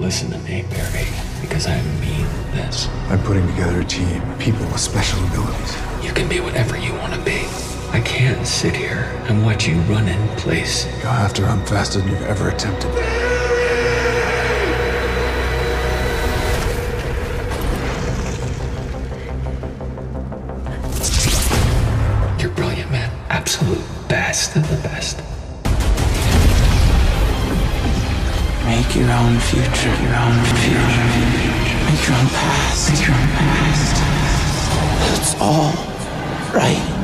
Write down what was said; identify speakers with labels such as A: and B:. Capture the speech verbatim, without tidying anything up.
A: listen to me, Barry, because I mean this.
B: I'm putting together a team, people with special abilities.
A: You can be whatever you want to be. I can't sit here and watch you run in place.
B: You'll have to run faster than you've ever attempted.
A: You're brilliant, man. Absolute best of the best.
C: Make your own future, your own future. Make your own past, make your own past. It's all right.